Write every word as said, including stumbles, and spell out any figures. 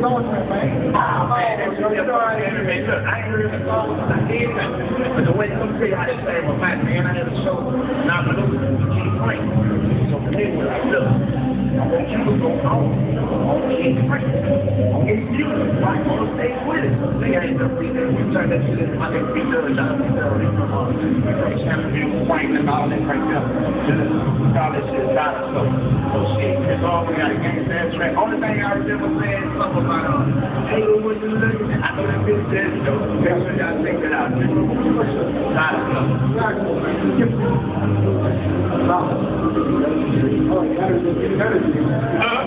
going to, man. Oh, man, that's really a story. Man, look, I ain't heard the song. I did that. But the way you say how they say, well, man, man, I had a show. Now, but look, you can't drink. So, hey, well, I look. I want you to go home. On King Frank. On his music. Why you want to stay with it? They ain't the reason. We turn that shit into like a beat up, down beat up. We from uh, we from Champion, Frank, and all that right there. Just all that shit out of so. So shit, it's all we got to get that track. Only thing I remember saying something about uh, hey, what you looking at? I know that bitch said so. Make sure y'all take that out. Lot of stuff. Oh, you gotta, you gotta.